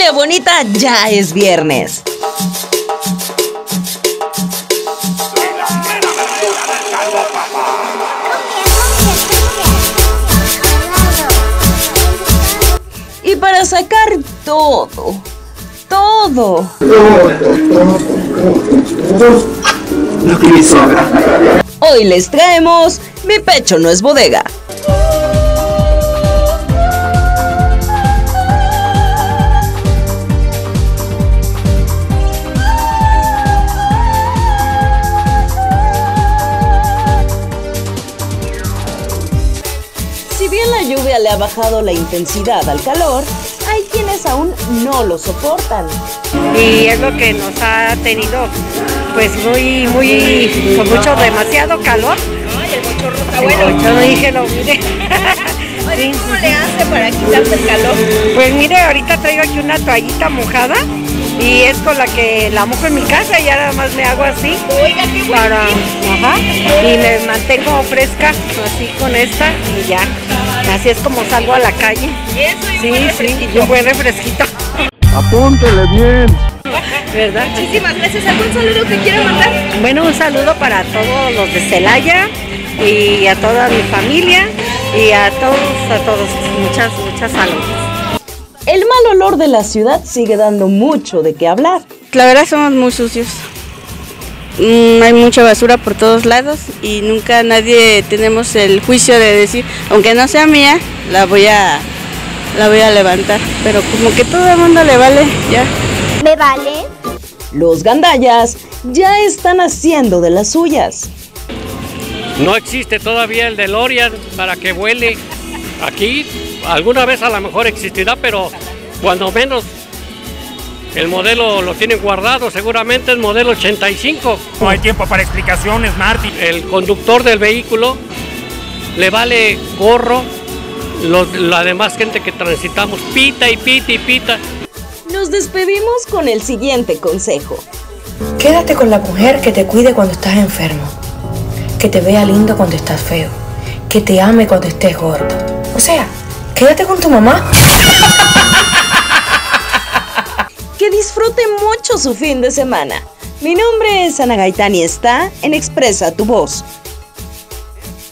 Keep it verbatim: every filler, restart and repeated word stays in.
familia bonita, ya es viernes. Y para sacar todo, todo, hoy les traemos Mi Pecho No Es Bodega. Si bien la lluvia le ha bajado la intensidad al calor, hay quienes aún no lo soportan. Y es lo que nos ha tenido pues muy, muy, con mucho, demasiado calor. Ay, el bochorno está El bueno. bochorno, dije, lo mire. Oye, ¿cómo le hace para quitarse el calor? Pues mire, ahorita traigo aquí una toallita mojada y es con la que la mojo en mi casa y ya nada más me hago así. Oiga, qué bueno. Para, ajá, y me mantengo fresca así con esta y ya. Así es como salgo a la calle. Eso y un Sí, buen sí, refresquito. y un buen refresquito. Apúntele bien. ¿Verdad? Muchísimas gracias. ¿Algún saludo que quiera mandar? Bueno, un saludo para todos los de Celaya y a toda mi familia y a todos, a todos. Muchas, muchas saludos. El mal olor de la ciudad sigue dando mucho de qué hablar. La verdad somos muy sucios. Mm, hay mucha basura por todos lados y nunca nadie tenemos el juicio de decir, aunque no sea mía, la voy a la voy a levantar, pero como que todo el mundo le vale, ya. ¿Me vale? Los gandallas ya están haciendo de las suyas. No existe todavía el DeLorean para que vuele aquí. Alguna vez a lo mejor existirá, pero cuando menos el modelo lo tienen guardado, seguramente el modelo ochenta y cinco. No hay tiempo para explicaciones, Marty. El conductor del vehículo le vale gorro, los, la demás gente que transitamos pita y pita y pita. Nos despedimos con el siguiente consejo. Quédate con la mujer que te cuide cuando estás enfermo, que te vea lindo cuando estás feo, que te ame cuando estés gordo. O sea, quédate con tu mamá. Que disfrute mucho su fin de semana. Mi nombre es Ana Gaitán y está en Expresa Tu Voz.